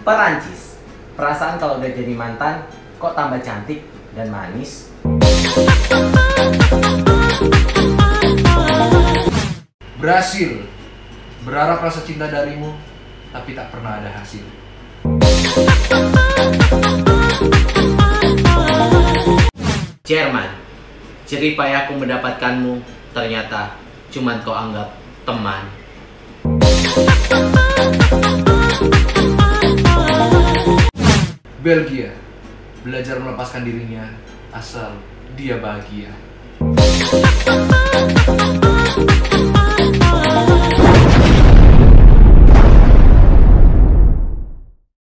Perancis, perasaan kalau udah jadi mantan kok tambah cantik dan manis. Brasil, berharap rasa cinta darimu, tapi tak pernah ada hasil. Jerman, jerih payahku mendapatkanmu, ternyata cuman kau anggap teman. Belgia, belajar melepaskan dirinya asal dia bahagia.